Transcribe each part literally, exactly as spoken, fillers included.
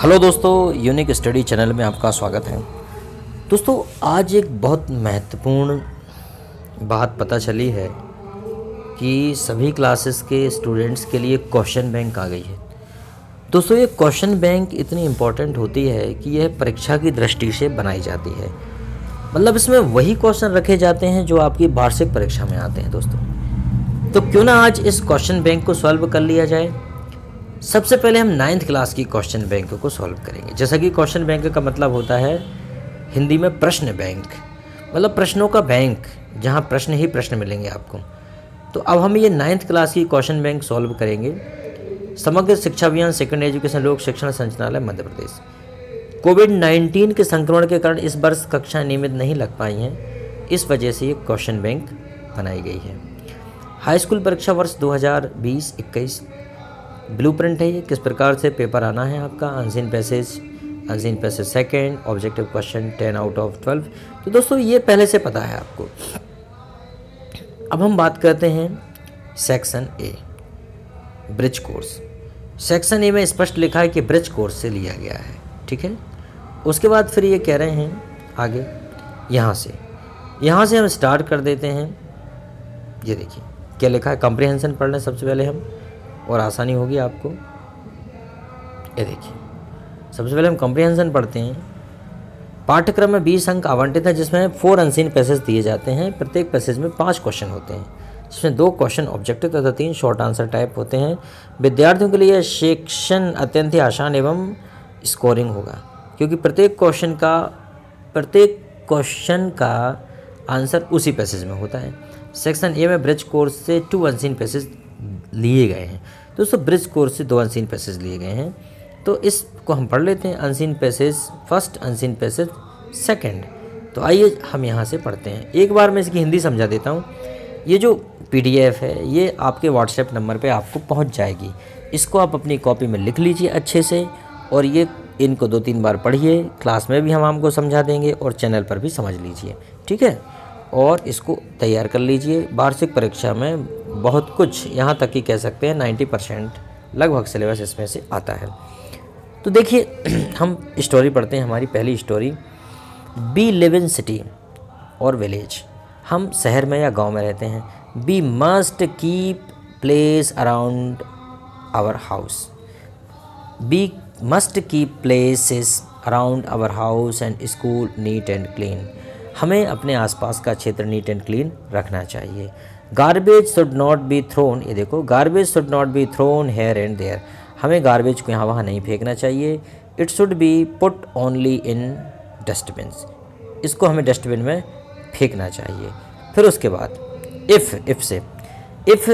Hello दोस्तों, unique study channel में आपका स्वागत है। दोस्तों, आज एक बहुत महत्वपूर्ण बात पता चली है कि सभी क्लासेस के स्टूडेंट्स के लिए क्वेश्चन बैंक आ गई है। दोस्तों, ये क्वेश्चन बैंक इतनी इम्पोर्टेंट होती है कि यह परीक्षा की दृष्टि से बनाई जाती है। मतलब इसमें वही क्वेश्चन रखे जाते हैं जो आपकी वार्षिक परीक्षा में आते हैं। दोस्तों, तो क्यों ना आज इस क्वेश्चन बैंक को सॉल्व कर लिया जाए। सबसे पहले हम नाइन्थ क्लास की क्वेश्चन बैंक को सॉल्व करेंगे। जैसा कि क्वेश्चन बैंक का मतलब होता है हिंदी में प्रश्न बैंक, मतलब प्रश्नों का बैंक, जहां प्रश्न ही प्रश्न मिलेंगे आपको। तो अब हम ये नाइन्थ क्लास की क्वेश्चन बैंक सॉल्व करेंगे। समग्र शिक्षा अभियान सेकंड एजुकेशन लोक शिक्षण संचालनालय मध्य प्रदेश। कोविड नाइन्टीन के संक्रमण के कारण इस वर्ष कक्षा नियमित नहीं लग पाई हैं, इस वजह से ये क्वेश्चन बैंक बनाई गई है। हाई स्कूल परीक्षा वर्ष दो हज़ार बीस इक्कीस ब्लूप्रिंट है ये, किस प्रकार से पेपर आना है आपका। Unseen passage, unseen passage second, objective question ten out of twelve. तो दोस्तों, ये पहले से पता है आपको। अब हम बात करते हैं section A, bridge course. Section A में स्पष्ट लिखा है कि ब्रिज कोर्स से लिया गया है, ठीक है। उसके बाद फिर ये कह रहे हैं आगे, यहाँ से यहाँ से हम स्टार्ट कर देते हैं। ये देखिए क्या लिखा है, कॉम्प्रिहेंशन पढ़ लें सबसे पहले हम, और आसानी होगी आपको। ये देखिए, सबसे पहले हम कॉम्प्रिहेंशन पढ़ते हैं। पाठ्यक्रम में बीस अंक आवंटित है, जिसमें फोर अनसीन पैसेज दिए जाते हैं। प्रत्येक पैसेज में पाँच क्वेश्चन होते हैं, जिसमें दो क्वेश्चन ऑब्जेक्टिव तथा तीन शॉर्ट आंसर टाइप होते हैं। विद्यार्थियों के लिए यह सेक्शन अत्यंत ही आसान एवं स्कोरिंग होगा, क्योंकि प्रत्येक क्वेश्चन का प्रत्येक क्वेश्चन का आंसर उसी पैसेज में होता है। सेक्शन ए में ब्रिज कोर्स से टू अनसीन पैसेज लिए गए हैं। दोस्तों, ब्रिज कोर्स से दो अनसीन पैसेज लिए गए हैं, तो इसको हम पढ़ लेते हैं। Unseen passage first, unseen passage second. तो आइए हम यहाँ से पढ़ते हैं। एक बार मैं इसकी हिंदी समझा देता हूँ। ये जो पीडीएफ है ये आपके व्हाट्सएप नंबर पे आपको पहुँच जाएगी। इसको आप अपनी कॉपी में लिख लीजिए अच्छे से, और ये इनको दो तीन बार पढ़िए। क्लास में भी हम आपको समझा देंगे और चैनल पर भी समझ लीजिए, ठीक है। और इसको तैयार कर लीजिए। वार्षिक परीक्षा में बहुत कुछ, यहाँ तक कि कह सकते हैं नाइन्टी परसेंट लगभग सिलेबस इसमें से आता है। तो देखिए, हम स्टोरी पढ़ते हैं। हमारी पहली story, we live in city और विलेज। हम शहर में या गांव में रहते हैं। We must keep place around our house. We must keep places around our house and school neat and clean. हमें अपने आसपास का क्षेत्र नीट एंड क्लीन रखना चाहिए। Garbage should not be thrown. ये देखो, garbage should not be thrown here and there. हमें गार्बेज को यहाँ वहाँ नहीं फेंकना चाहिए। It should be put only in dustbins. इसको हमें डस्टबिन में फेंकना चाहिए। फिर उसके बाद इफ़, इफ़ से इफ़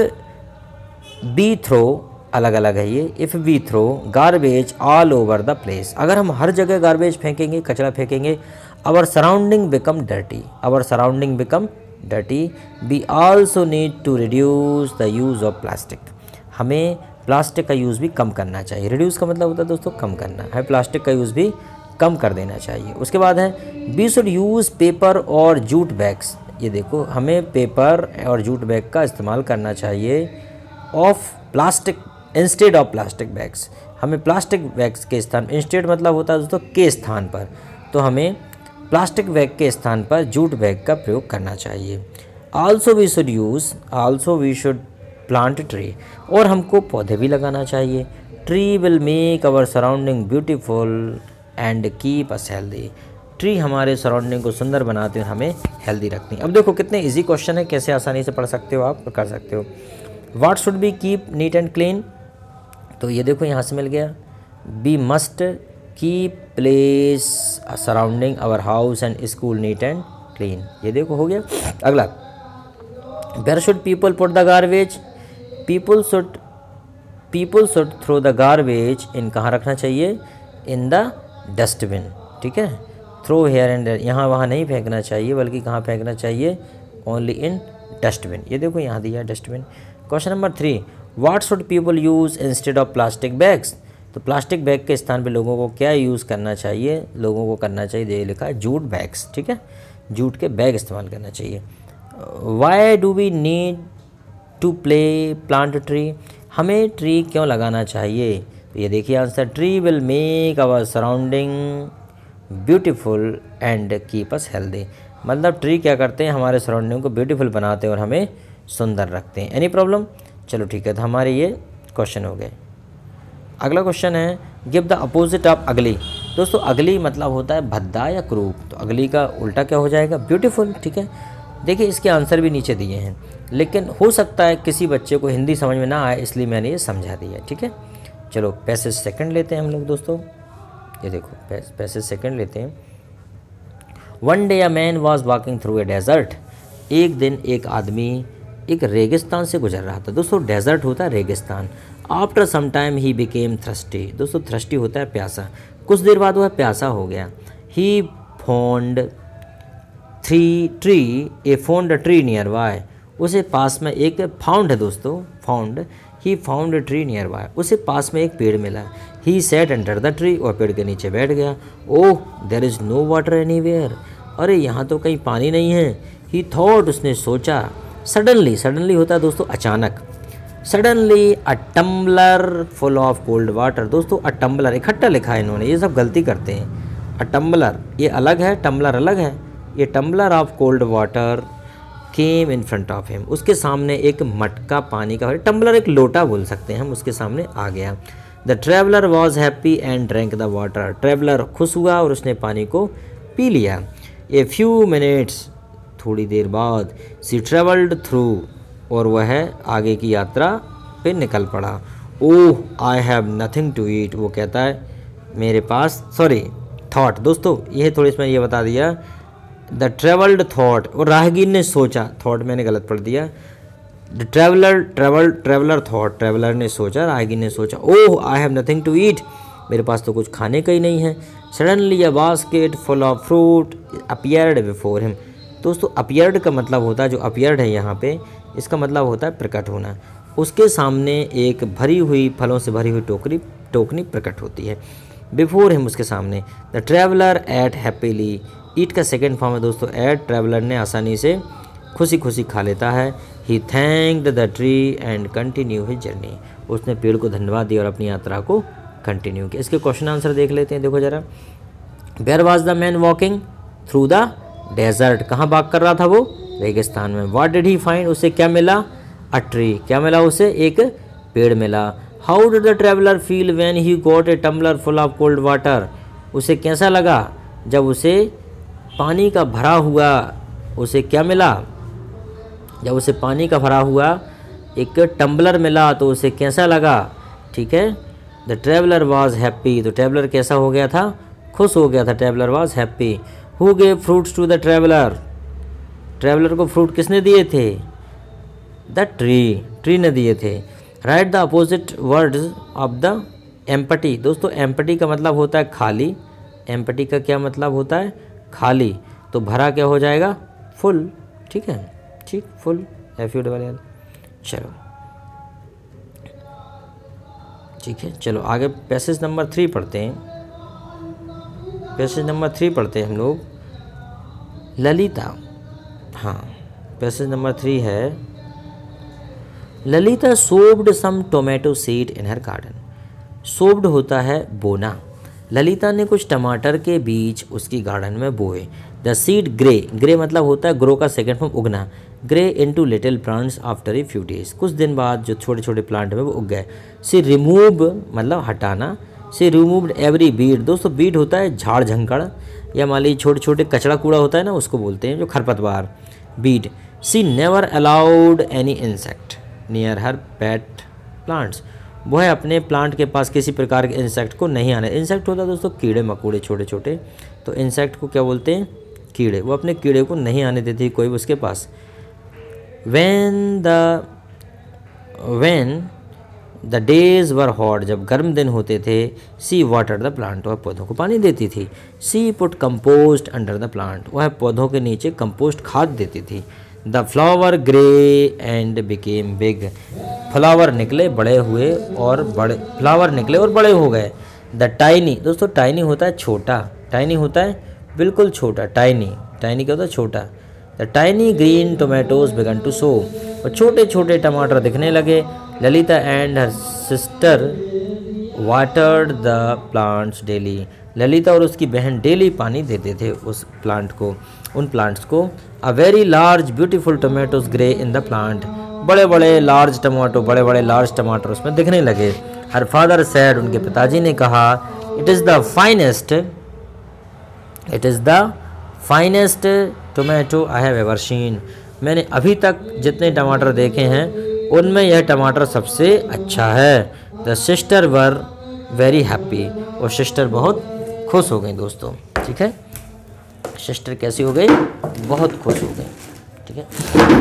बी थ्रो, अलग अलग है ये। If we throw garbage all over the place. अगर हम हर जगह गार्बेज फेंकेंगे, कचरा फेंकेंगे, our surrounding become dirty. Our surrounding become dirty. We also need to reduce the use of plastic. हमें प्लास्टिक का यूज़ भी कम करना चाहिए। रिड्यूस का मतलब होता है दोस्तों कम करना है। प्लास्टिक का यूज़ भी कम कर देना चाहिए। उसके बाद है वी शुड यूज़ पेपर और जूट बैग्स। ये देखो, हमें पेपर और जूट बैग का इस्तेमाल करना चाहिए of plastic, instead of plastic bags. हमें प्लास्टिक बैग्स के स्थान, इंस्टेड मतलब होता है दोस्तों के स्थान पर, तो हमें प्लास्टिक बैग के स्थान पर जूट बैग का प्रयोग करना चाहिए। Also we should use also we should plant tree. और हमको पौधे भी लगाना चाहिए। Tree will make our surrounding beautiful and keep us healthy. Tree हमारे सराउंडिंग को सुंदर बनाते हैं, हमें हेल्दी रखती हैं। अब देखो कितने इजी क्वेश्चन है, कैसे आसानी से पढ़ सकते हो आप, कर सकते हो। What should be keep neat and clean. तो ये देखो यहाँ से मिल गया, we must keep place surrounding our house and school neat and clean. ये देखो हो गया। अगला, where should people put the garbage. People should people should throw the garbage in, कहाँ रखना चाहिए, इन द डस्टबिन, ठीक है। थ्रो हेयर एंड देयर, यहाँ वहाँ नहीं फेंकना चाहिए, बल्कि कहाँ फेंकना चाहिए, ओनली इन डस्टबिन। ये देखो यहाँ दिया dustbin. Question number three, what should people use instead of plastic bags. तो प्लास्टिक बैग के स्थान पे लोगों को क्या यूज़ करना चाहिए, लोगों को करना चाहिए, ये लिखा है जूट बैग्स, ठीक है। जूट के बैग इस्तेमाल करना चाहिए। Why do we need to play plant tree. हमें ट्री क्यों लगाना चाहिए। तो ये देखिए answer, tree will make our surrounding beautiful and keep us healthy. मतलब ट्री क्या करते हैं, हमारे सराउंडिंग को ब्यूटीफुल बनाते हैं और हमें सुंदर रखते हैं। Any problem? चलो ठीक है, तो हमारे ये क्वेश्चन हो गए। अगला क्वेश्चन है, गिव द अपोजिट ऑफ अगली। दोस्तों अगली मतलब होता है भद्दा या क्रूप, तो अगली का उल्टा क्या हो जाएगा, ब्यूटीफुल। ठीक है, देखिए इसके आंसर भी नीचे दिए हैं, लेकिन हो सकता है किसी बच्चे को हिंदी समझ में ना आए, इसलिए मैंने ये समझा दिया। ठीक है, चलो पैसेज सेकंड लेते हैं हम लोग दोस्तों। ये देखो पैसेज सेकंड लेते हैं। One day a man was walking through a desert. एक दिन एक आदमी एक रेगिस्तान से गुजर रहा था। दोस्तों डेजर्ट होता है रेगिस्तान। After some time he became thirsty. दोस्तों थ्रस्टी होता है प्यासा, कुछ देर बाद वह प्यासा हो गया। He found three tree a found a tree nearby. उसे पास में एक फाउंड है दोस्तों, found he found a tree nearby. उसे पास में एक पेड़ मिला। He sat under the tree, और पेड़ के नीचे बैठ गया। Oh there is no water anywhere. अरे यहाँ तो कहीं पानी नहीं है। ही थॉट, उसने सोचा। सडनली, सडनली होता है दोस्तों अचानक। Suddenly a tumbler full of cold water. दोस्तों अ टम्बलर इकट्ठा लिखा है इन्होंने, ये सब गलती करते हैं। अ टम्बलर ये अलग है, टम्बलर अलग है। ये tumbler of cold water came in front of him. उसके सामने एक मटका पानी का, टम्बलर एक लोटा बोल सकते हैं हम, उसके सामने आ गया। The traveller was happy and drank the water. Traveller खुश हुआ और उसने पानी को पी लिया। ए फ्यू मिनट्स, थोड़ी देर बाद, सी ट्रेवल्ड थ्रू, और वह आगे की यात्रा पे निकल पड़ा। Oh I have nothing to eat. वो कहता है मेरे पास, सॉरी थॉट दोस्तों, यह थोड़ी इसमें ये बता दिया। द ट्रेवल्ड थॉट, और राहगीर ने सोचा, थॉट मैंने गलत पढ़ दिया। The traveller travel traveller thought, traveller ने सोचा, राहगीर ने सोचा। Oh I have nothing to eat, मेरे पास तो कुछ खाने का ही नहीं है। Suddenly a basket full of fruit appeared before him. दोस्तों अपीयर्ड का मतलब होता है, जो अपीयर्ड है यहाँ पे, इसका मतलब होता है प्रकट होना। उसके सामने एक भरी हुई, फलों से भरी हुई टोकरी टोकनी प्रकट होती है। बिफोर हिम, उसके सामने। The traveller ate happily. Eat का सेकेंड फॉर्म है दोस्तों एट। ट्रेवलर ने आसानी से, खुशी खुशी खा लेता है। He thanked the tree and continue his journey. उसने पेड़ को धन्यवाद दिया और अपनी यात्रा को कंटिन्यू किया। इसके क्वेश्चन आंसर देख लेते हैं, देखो जरा। Where was the man walking through the desert. कहाँ वॉक कर रहा था वो, रेगिस्तान में। व्हाट डिड ही फाइंड, उसे क्या मिला, अ ट्री। क्या मिला उसे, एक पेड़ मिला। How did the traveller feel when he got a tumbler full of cold water. उसे कैसा लगा जब उसे पानी का भरा हुआ, उसे क्या मिला, जब उसे पानी का भरा हुआ एक टम्बलर मिला तो उसे कैसा लगा। ठीक है, द ट्रेवलर वॉज हैप्पी। तो ट्रेवलर कैसा हो गया था, खुश हो गया था। Traveller was happy. Who gave fruits to the traveller. Traveller को फ्रूट किसने दिए थे, द ट्री, ट्री ने दिए थे। Write the opposite words of the empty. दोस्तों एम्पटी का मतलब होता है खाली। एम्पटी का क्या मतलब होता है, खाली। तो भरा क्या हो जाएगा, फुल। ठीक है, ठीक, full, F U double L. चलो ठीक है, चलो आगे पैसेज नंबर थ्री पढ़ते हैं। पैसेज नंबर थ्री पढ़ते हैं हम लोग। ललिता, हाँ पैसेज नंबर थ्री है। Lalita sowed some tomato seed in her garden. Sowed होता है बोना। ललिता ने कुछ टमाटर के बीज उसकी गार्डन में बोए। द सीड ग्रे, ग्रे मतलब होता है ग्रो का सेकेंड फॉर्म उगना। Grew into little plants after a few days. कुछ दिन बाद जो छोटे छोटे प्लांट में वो उग गए। सी रिमूव मतलब हटाना। See removed every bead. दोस्तों बीड होता है झाड़ झंकड़, या मान लीजिए छोटे छोटे कचड़ा कूड़ा होता है ना, उसको बोलते हैं जो खरपतवार, weed. She never allowed any insect near her pet plants. वो है अपने प्लांट के पास किसी प्रकार के इंसेक्ट को नहीं आने। इंसेक्ट होता है दोस्तों कीड़े मकोड़े छोटे छोटे, तो इंसेक्ट को क्या बोलते हैं, कीड़े। वो अपने कीड़े को नहीं आने देती कोई उसके पास। When the when the days were hot, जब गर्म दिन होते थे, सी वाटर द प्लांट, वह पौधों को पानी देती थी। She put compost under the plant, वह पौधों के नीचे कंपोस्ट खाद देती थी। The flower grew and became big, flower निकले बड़े हुए और बड़े फ्लावर निकले और बड़े हो गए। द टाइनी, दोस्तों टाइनी होता है छोटा, टाइनी होता है बिल्कुल छोटा, टाइनी, टाइनी क्या होता है छोटा। The tiny green tomatoes began to show, और छोटे छोटे टमाटर दिखने लगे। Lalita and her sister watered the plants daily. Lalita और उसकी बहन डेली पानी देते थे उस प्लांट को, उन प्लांट्स को। A very large beautiful tomatoes grew in the plant. बड़े बड़े लार्ज टमाटो, बड़े बड़े लार्ज टमाटर उसमें दिखने लगे। हर फादर सैड, उनके पिताजी ने कहा, it is the finest, it is the finest tomato I have ever seen. मैंने अभी तक जितने टमाटर देखे हैं उनमें यह टमाटर सबसे अच्छा है। The sister were very happy, और सिस्टर बहुत खुश हो गई दोस्तों। ठीक है, सिस्टर कैसी हो गई? बहुत खुश हो गई। ठीक है,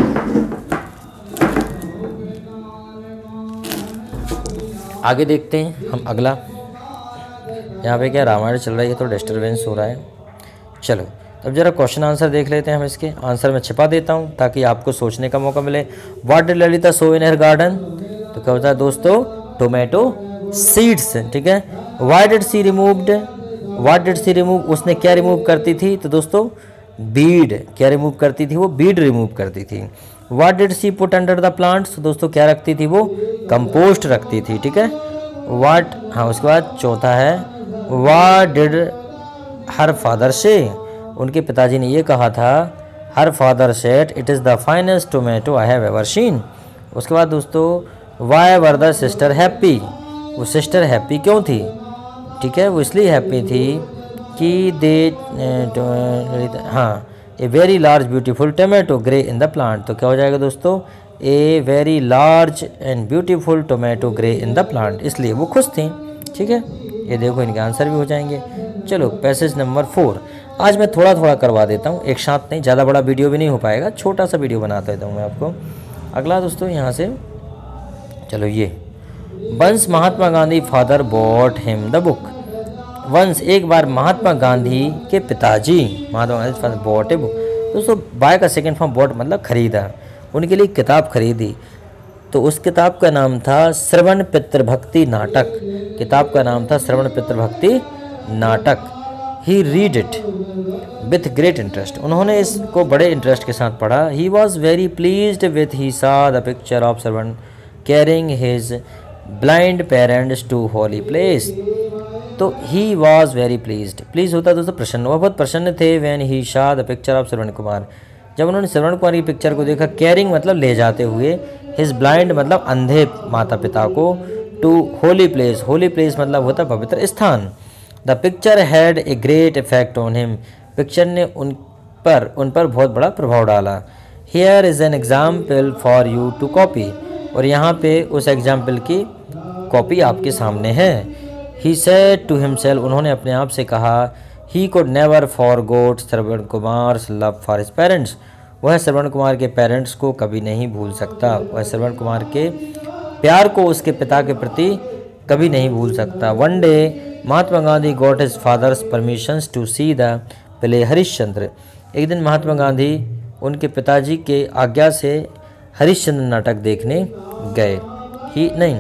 आगे देखते हैं हम अगला। यहाँ पे क्या रामायण चल रही है तो डिस्टर्बेंस हो रहा है। चलो अब जरा क्वेश्चन आंसर देख लेते हैं हम। इसके आंसर में छिपा देता हूँ ताकि आपको सोचने का मौका मिले। What did Lalita sow in her garden? तो क्या होता है दोस्तों? Tomato seeds. ठीक है, why did she removed? What did she remove? उसने क्या रिमूव करती थी? तो दोस्तों बीड। क्या रिमूव करती थी? वो बीड रिमूव करती थी। What did she put under the plants? तो दोस्तों क्या रखती थी वो? कंपोस्ट रखती थी। ठीक है, व्हाट, हाँ उसके बाद चौथा है व्हाट डिड हर फादर से? उनके पिताजी ने ये कहा था, her father said it is the finest tomato I have ever seen. उसके बाद दोस्तों why were the sister happy? वो सिस्टर हैप्पी क्यों थी? ठीक है, वो इसलिए हैप्पी थी कि दे, हाँ, a very large beautiful tomato grew in the plant. तो क्या हो जाएगा दोस्तों? A very large and beautiful tomato grew in the plant, इसलिए वो खुश थी। ठीक है, ये देखो इनके आंसर भी हो जाएंगे। चलो पैसेज नंबर फोर। आज मैं थोड़ा थोड़ा करवा देता हूँ, एक साथ नहीं, ज़्यादा बड़ा वीडियो भी नहीं हो पाएगा, छोटा सा वीडियो बना देता हूँ मैं आपको। अगला दोस्तों यहाँ से चलो, ये once Mahatma Gandhi father bought him the book. Once एक बार महात्मा गांधी के पिताजी, Mahatma Gandhi father bought a book. दोस्तों बाय का सेकेंड फॉर्म बॉट मतलब खरीदा, उनके लिए किताब खरीदी। तो उस किताब का नाम था श्रवण पितृभक्ति नाटक। किताब का नाम था श्रवण पितृभक्ति नाटक। He read it with great interest. उन्होंने इसको बड़े इंटरेस्ट के साथ पढ़ा। He was very pleased with he saw the picture of Shravan carrying his blind parents to holy place. तो he was very pleased, please होता है दोस्तों प्रसन्न, वह बहुत प्रसन्न थे। When he saw the picture of Shravan Kumar, जब उन्होंने श्रवण कुमार की पिक्चर को देखा। कैरिंग मतलब ले जाते हुए, हिज ब्लाइंड मतलब अंधे माता पिता को, to holy place, holy place मतलब होता पवित्र स्थान। The picture had a great effect on him, picture ने उन पर उन पर बहुत बड़ा प्रभाव डाला। Here is an example for you to copy, और यहाँ पे उस एग्जाम्पल की कॉपी आपके सामने है। ही सेड टू हिमसेल्फ, उन्होंने अपने आप से कहा, he could never forgot Shravan Kumar's love for his parents, वह श्रवण कुमार के पेरेंट्स को कभी नहीं भूल सकता। वह श्रवण कुमार के प्यार को उसके पिता के प्रति कभी नहीं भूल सकता। One day Mahatma Gandhi got his father's permissions to see the play Harishchandra, एक दिन महात्मा गांधी उनके पिताजी के आज्ञा से हरिश्चंद्र नाटक देखने गए। ही नहीं,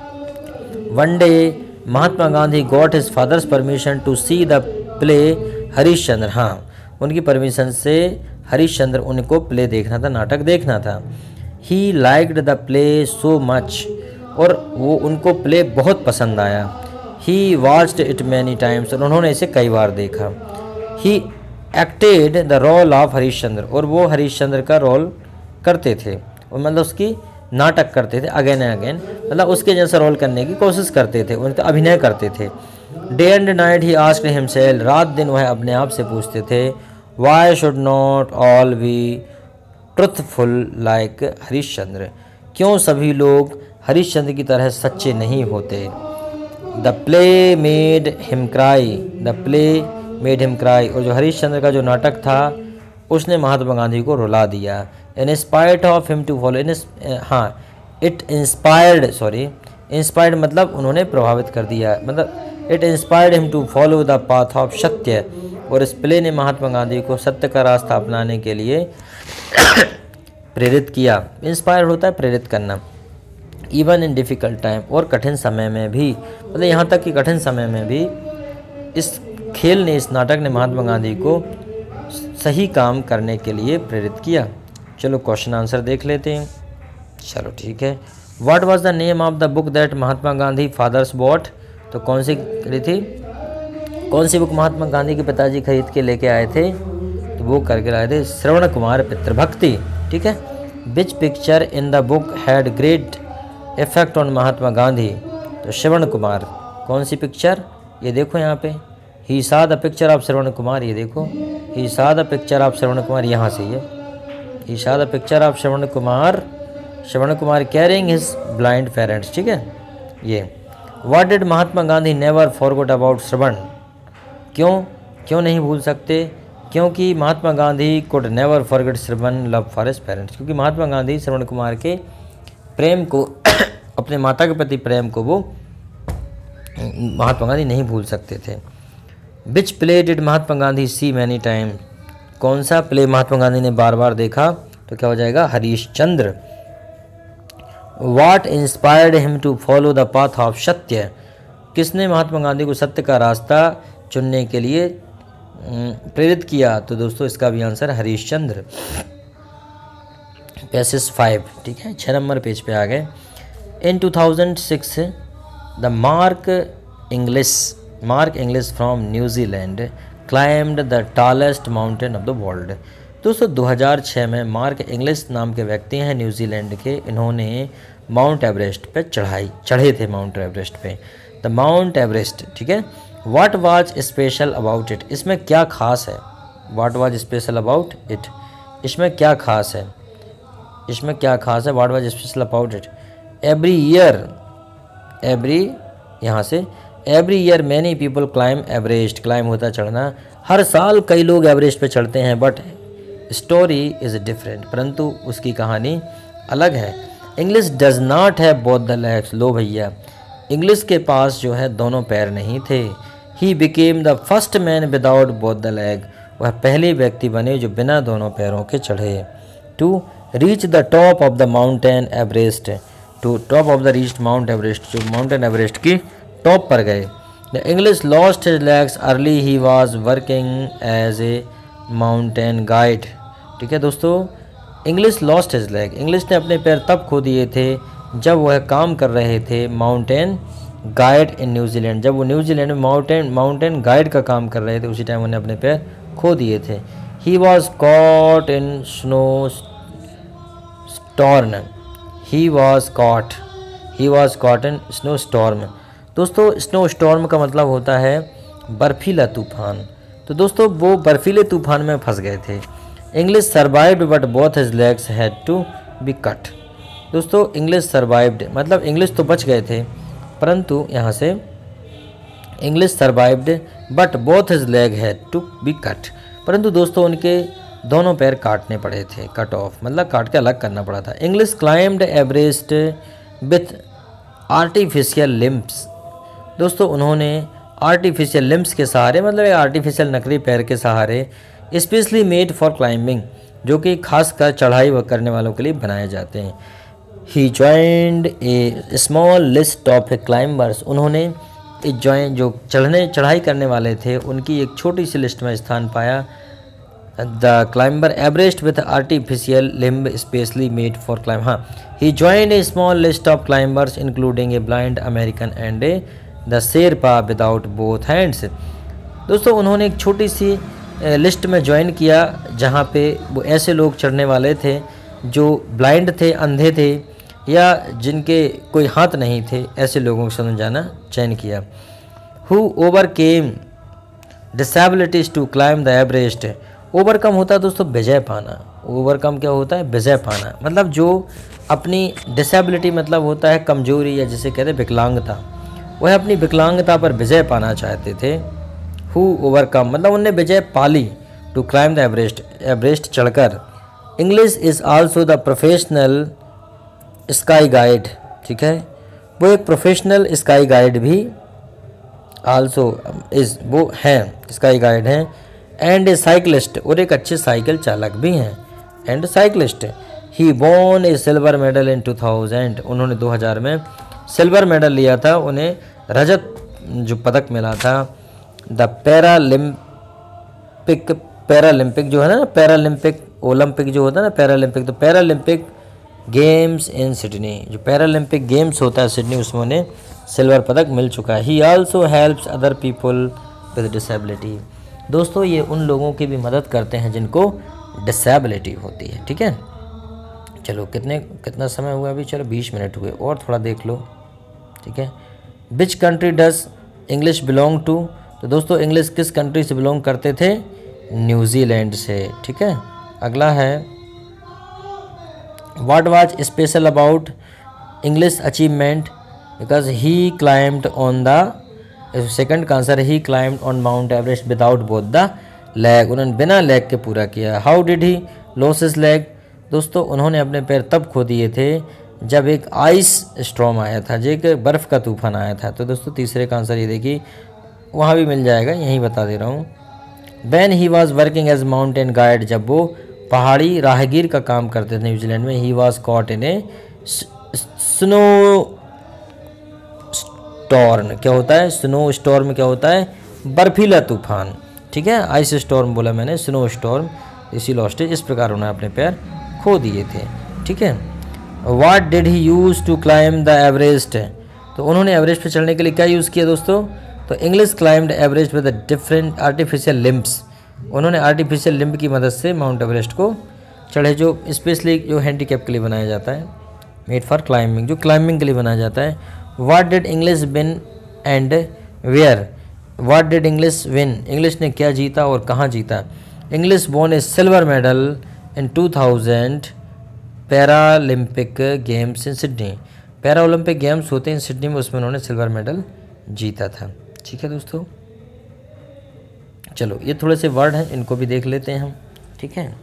one day Mahatma Gandhi got his father's permission to see the play Harishchandra, हाँ उनकी परमिशन से हरिश्चंद्र उनको प्ले देखना था, नाटक देखना था। He liked the play so much, और वो उनको प्ले बहुत पसंद आया। He watched it many times, और उन्होंने इसे कई बार देखा। He acted the role of Harishchandra, और वो हरिश्चंद्र का रोल करते थे, और मतलब उसकी नाटक करते थे अगेन एंड अगेन, मतलब उसके जैसा रोल करने की कोशिश करते थे, उनका अभिनय करते थे। Day and night he asked himself, रात दिन वह अपने आप से पूछते थे, why should not all be truthful like Harishchandra, क्यों सभी लोग हरिश्चंद्र की तरह सच्चे नहीं होते। The play made him cry, the play made him cry, और जो हरिश्चंद्र का जो नाटक था उसने महात्मा गांधी को रुला दिया। In spite of him to follow, in हाँ इट इंस्पायर्ड, सॉरी इंस्पायर्ड मतलब उन्होंने प्रभावित कर दिया, मतलब it inspired him to follow the path of satya, और इस प्ले ने महात्मा गांधी को सत्य का रास्ता अपनाने के लिए प्रेरित किया। इंस्पायर होता है प्रेरित करना। इवन इन डिफ़िकल्ट टाइम, और कठिन समय में भी, मतलब यहाँ तक कि कठिन समय में भी इस खेल ने, इस नाटक ने महात्मा गांधी को सही काम करने के लिए प्रेरित किया। चलो क्वेश्चन आंसर देख लेते हैं। चलो ठीक है। What was the name of the book that Mahatma Gandhi father's bought? तो कौन सी करी थी, कौन सी बुक महात्मा गांधी के पिताजी खरीद के लेके आए थे, तो वो करके लाए थे श्रवण कुमार पितृभक्ति। ठीक है। Which picture in the book had great effect on Mahatma Gandhi, तो श्रवण कुमार। कौन सी पिक्चर, ये देखो यहाँ पे, he saw the picture of Shravan Kumar, ये देखो he saw the picture of Shravan Kumar, यहाँ से ये he saw the picture of Shravan Kumar, Shravan Kumar carrying his blind parents. ठीक है। ये what did Mahatma Gandhi never forgot about Shravan, क्यों क्यों नहीं भूल सकते, क्योंकि Mahatma Gandhi could never forget Shravan love for his parents, क्योंकि महात्मा गांधी श्रवण कुमार के प्रेम को अपने माता के प्रति प्रेम को वो महात्मा गांधी नहीं भूल सकते थे। Which play did Mahatma Gandhi see many time, कौन सा प्ले महात्मा गांधी ने बार बार देखा, तो क्या हो जाएगा Harishchandra. What inspired him to follow the path of satya, किसने महात्मा गांधी को सत्य का रास्ता चुनने के लिए प्रेरित किया, तो दोस्तों इसका भी आंसर हरीशचंद्र। Pieces five. ठीक है, छः नंबर पेज पे आ गए। In two thousand six the Mark Inglis Mark Inglis from New Zealand climbed the tallest mountain of the world. दोस्तों दो हज़ार छह में मार्क इंग्लिश नाम के व्यक्ति हैं न्यूजीलैंड के, इन्होंने माउंट एवरेस्ट पे चढ़ाई चढ़े थे माउंट एवरेस्ट पे, द माउंट एवरेस्ट। ठीक है। What was special about it, इसमें क्या खास है, what was special about it, इसमें क्या खास है, इसमें क्या खास है, what was special about it. Every year every यहाँ से every year many people climb Everest, climb होता चढ़ना, हर साल कई लोग एवरेस्ट पे चढ़ते हैं, बट स्टोरी इज़ डिफरेंट, परंतु उसकी कहानी अलग है। Inglis does not have both the legs, लो भैया इंग्लिश के पास जो है दोनों पैर नहीं थे। He became the first man without both the leg, वह पहले व्यक्ति बने जो बिना दोनों पैरों के चढ़े। To reach the top of the mountain Everest, to top of the reach Mount Everest, जो माउंटेन एवरेस्ट की टॉप पर गए। The Inglis lost his legs early, he was working as a mountain guide. ठीक है दोस्तों, Inglis lost his leg, Inglis ने अपने पैर तब खो दिए थे जब वह काम कर रहे थे माउंटेन गाइड इन न्यूजीलैंड, जब वो न्यूजीलैंड में माउंटेन माउंटेन गाइड का काम कर रहे थे, उसी टाइम उन्हें अपने पैर खो दिए थे। He was caught in snow storm, he was caught he was caught in snow storm. दोस्तों स्नो स्टॉर्म का मतलब होता है बर्फीला तूफान, तो दोस्तों वो बर्फीले तूफान में फंस गए थे। Inglis survived but both his legs had to be cut, दोस्तों इंग्लिश सर्वाइव्ड मतलब इंग्लिश तो बच गए थे, परंतु यहाँ से Inglis survived but both his leg had to be cut, परंतु दोस्तों उनके दोनों पैर काटने पड़े थे, कट ऑफ मतलब काट के अलग करना पड़ा था। Inglis climbed Everest with artificial limbs, दोस्तों उन्होंने आर्टिफिशियल लिम्ब्स के सहारे मतलब आर्टिफिशियल नकली पैर के सहारे स्पेशली मेड फॉर क्लाइंबिंग, जो कि खासकर चढ़ाई करने वालों के लिए बनाए जाते हैं। He joined a small list of climbers, उन्होंने ज्वाइन जो चढ़ने चढ़ाई करने वाले थे उनकी एक छोटी सी लिस्ट में स्थान पाया। The climber Everest with artificial limb specially made for climb, हाँ he joined a small list of climbers including a blind American and a the Sherpa without both hands. दोस्तों उन्होंने एक छोटी सी लिस्ट में ज्वाइन किया जहाँ पे वो ऐसे लोग चढ़ने वाले थे जो ब्लाइंड थे, अंधे थे या जिनके कोई हाथ नहीं थे, ऐसे लोगों के साथ जाना चयन किया। Who overcame disabilities to climb the Everest, overcome होता है दोस्तों विजय पाना, ओवरकम क्या होता है विजय पाना, मतलब जो अपनी डिसेबिलिटी मतलब होता है कमजोरी या जिसे कहते हैं विकलांगता, वह अपनी विकलांगता पर विजय पाना चाहते थे। हु ओवरकम मतलब उनने विजय पाली to climb the Everest, Everest चढ़कर। Inglis is also the professional ski guide, ठीक है वो एक प्रोफेशनल स्काई गाइड भी आल्सो इज़ वो हैं स्काई गाइड हैं, एंड ए साइकिलिस्ट और एक अच्छे साइकिल चालक भी हैं, and cyclist. He won a silver medal in two thousand, उन्होंने दो हज़ार में सिल्वर मेडल लिया था, उन्हें रजत जो पदक मिला था। द पैरालिम्पिक पैरालिम्पिक जो है ना पैरालिम्पिक ओलंपिक जो होता है ना पैरालिम्पिक, तो पैरालिम्पिक गेम्स इन सिडनी, जो पैरालिम्पिक गेम्स होता है सिडनी उसमें उन्हें सिल्वर पदक मिल चुका है। He also helps other people with disability. दोस्तों ये उन लोगों की भी मदद करते हैं जिनको डिसेबिलिटी होती है। ठीक है, चलो कितने कितना समय हुआ अभी, चलो बीस मिनट हुए और थोड़ा देख लो। ठीक है, which country does Inglis belong to. तो दोस्तों इंग्लिश किस कंट्री से बिलोंग करते थे, न्यूजीलैंड से। ठीक है, अगला है what was special about Inglis achievement because he climbed on the, second का answer he climbed on Mount Everest without both the leg. उन्होंने बिना लेग के पूरा किया। How did he lose his leg. दोस्तों उन्होंने अपने पैर तब खो दिए थे जब एक आइस स्टॉर्म आया था, जो एक बर्फ़ का तूफान आया था। तो दोस्तों तीसरे का आंसर ये देखिए, वहाँ भी मिल जाएगा, यहीं बता दे रहा हूँ। When he was working as mountain guide, जब वो पहाड़ी राहगीर का काम करते थे न्यूजीलैंड में। He was caught in a snow storm. क्या होता है स्नो स्टॉर्म, क्या होता है बर्फीला तूफान। ठीक है, आइस स्टॉर्म बोला मैंने, स्नो स्टॉर्म, इसी लॉस्ट। इस प्रकार उन्होंने अपने पैर खो दिए थे। ठीक है, what did he use to climb the Everest. तो उन्होंने एवरेस्ट पे चढ़ने के लिए क्या यूज़ किया दोस्तों, तो Inglis climbed Everest with different artificial limbs. उन्होंने आर्टिफिशियल लिम्ब की मदद से माउंट एवरेस्ट को चढ़े, जो स्पेशली जो हैंडीकैप के लिए बनाया जाता है, मेड फॉर क्लाइंबिंग, जो क्लाइंबिंग के लिए बनाया जाता है। What did English win and where. What did English win, English ने क्या जीता और कहाँ जीता। English won a silver medal in two thousand Paralympic games in Sydney. Para Olympic games होते हैं सिडनी में, उसमें उन्होंने सिल्वर मेडल जीता था। ठीक है दोस्तों, चलो ये थोड़े से वर्ड हैं, इनको भी देख लेते हैं हम। ठीक है,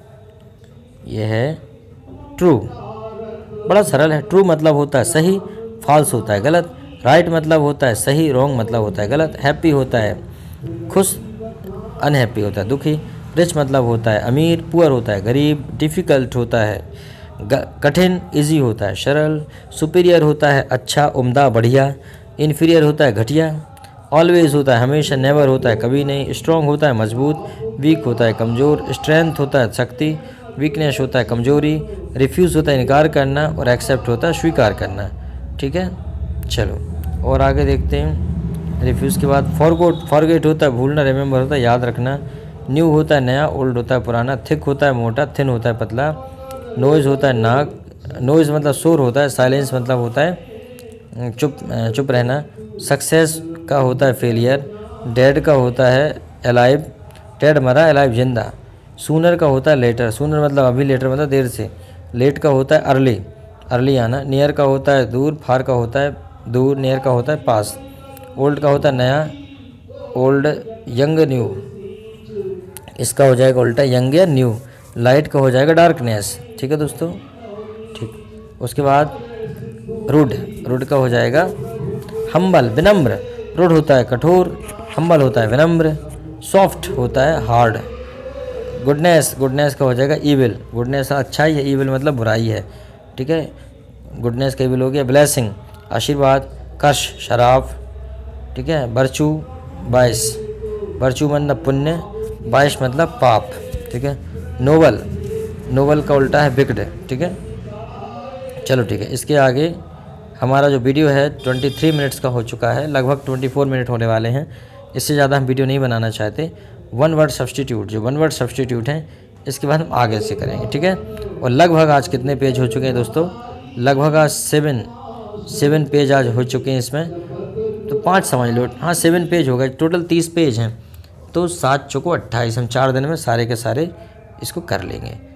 ये है ट्रू, बड़ा सरल है। ट्रू मतलब होता है सही, फॉल्स होता है गलत। राइट मतलब होता है सही, रॉन्ग मतलब होता है गलत। हैप्पी होता है खुश, अनहैप्पी होता है दुखी। रिच मतलब होता है अमीर, पुअर होता है गरीब। डिफ़िकल्ट होता है कठिन, इजी होता है सरल। सुपीरियर होता है अच्छा, उम्दा, बढ़िया। इन्फीरियर होता है घटिया। ऑलवेज होता है हमेशा, नेवर होता है कभी नहीं। स्ट्रॉन्ग होता है मजबूत, वीक होता है कमज़ोर। स्ट्रेंथ होता है शक्ति, वीकनेस होता है कमज़ोरी। रिफ्यूज़ होता है इनकार करना, और एक्सेप्ट होता है स्वीकार करना। ठीक है, चलो और आगे देखते हैं। रिफ्यूज़ के बाद फॉरगोट, फॉरगेट होता है भूलना, रिमेंबर होता है याद रखना। न्यू होता है नया, ओल्ड होता है पुराना। थिक होता है मोटा, थिन होता है पतला। नॉइज़ होता है नाक, नॉइज़ मतलब शोर होता है। साइलेंस मतलब होता है चुप चुप रहना। सक्सेस का होता है फेलियर। डेड का होता है अलाइव, डेड मरा, अलाइव जिंदा। सूनर का होता है लेटर, सूनर मतलब अभी, लेटर मतलब देर से। लेट का होता है अर्ली, अर्ली आना। नियर का होता है दूर, फार का होता है दूर, नियर का होता है पास। ओल्ड का होता है नया, ओल्ड। यंग न्यू, इसका हो जाएगा उल्टा यंग या न्यू। लाइट का हो जाएगा डार्कनेस। ठीक है दोस्तों, ठीक। उसके बाद रूड, रूड का हो जाएगा हम्बल, विनम्र। रूड होता है कठोर, हम्बल होता है विनम्र। सॉफ्ट होता है हार्ड। गुडनेस, गुडनेस का हो जाएगा ईविल, गुडनेस अच्छाई है, ईविल मतलब बुराई है। ठीक है, गुडनेस का ईविल हो गया। ब्लेसिंग आशीर्वाद। कश शराब। ठीक है, वर्चू बाइस, वर्चू मतलब पुण्य, बाइस मतलब पाप। ठीक है, नोबल, नोबल का उल्टा है विक्ड। ठीक है, चलो ठीक है। इसके आगे हमारा जो वीडियो है तेईस मिनट्स का हो चुका है, लगभग चौबीस मिनट होने वाले हैं। इससे ज़्यादा हम वीडियो नहीं बनाना चाहते। वन वर्ड सब्सटीट्यूट, जो वन वर्ड सब्सटीट्यूट हैं, इसके बाद हम आगे से करेंगे। ठीक है, और लगभग आज कितने पेज हो चुके हैं दोस्तों, लगभग आज सेवन सेवन पेज आज हो चुके हैं इसमें। तो पाँच समझ लो, हाँ सेवन पेज हो गए, टोटल तीस पेज हैं। तो सात चौको अट्ठाईस, हम चार दिन में सारे के सारे इसको कर लेंगे।